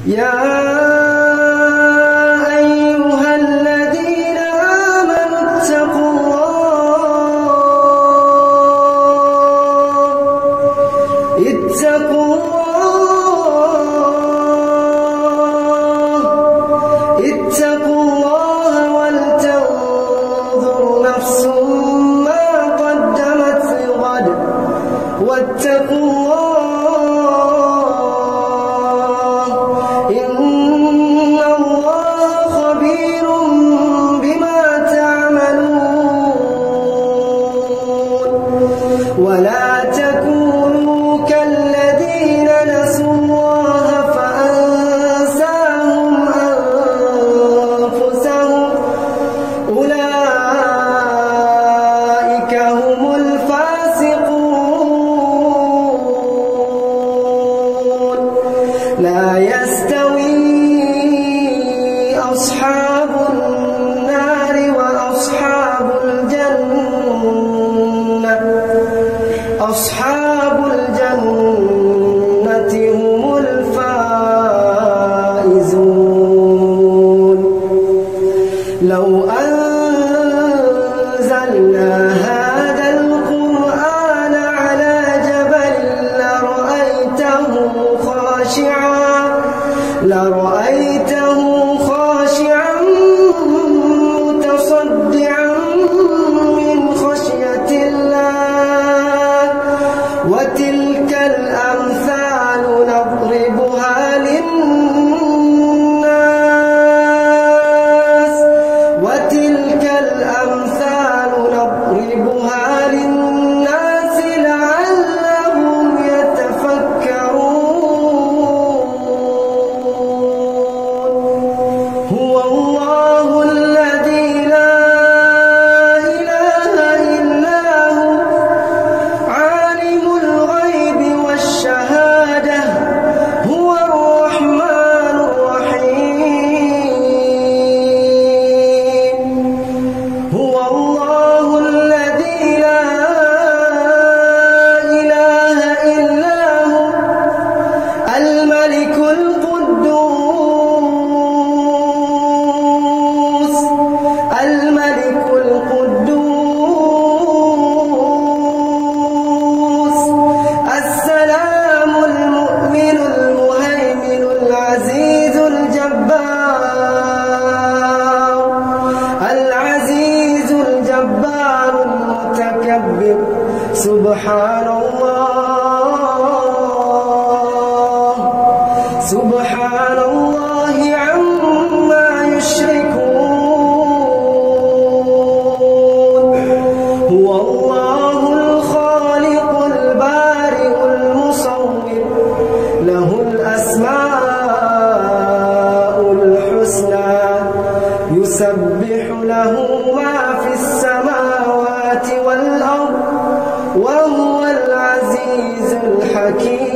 يا أيها الذين آمنوا اتقوا الله ولتنظر نفس ما قدمت لغد واتقوا الله إن الله خبير بما تعملون ولا تكونوا كالذين نسوا الله فأنساهم أنفسهم أولئك هم الفاسقون لا يستوي أصحاب النار وأصحاب الجنة أصحاب الجنة هم الفائزون لو أنزلنا هذا القرآن على جبل لرأيته خاشعا متصدعا من خشية الله وتلك الأمثال نضربها للناس لعلهم يتفكرون هو الله الذي لا إله إلا هو عالم الغيب والشهادة هو الرحمن الرحيم هو الله الذي لا إله إلا هو الملك القدوس السلام المؤمن المهيمن العزيز الجبار المتكبر سبحان الله عما يشركون هو الله الخالق البارئ المصور له الأسماء الحسنى يسبح له ما في السماوات والأرض وهو العزيز الحكيم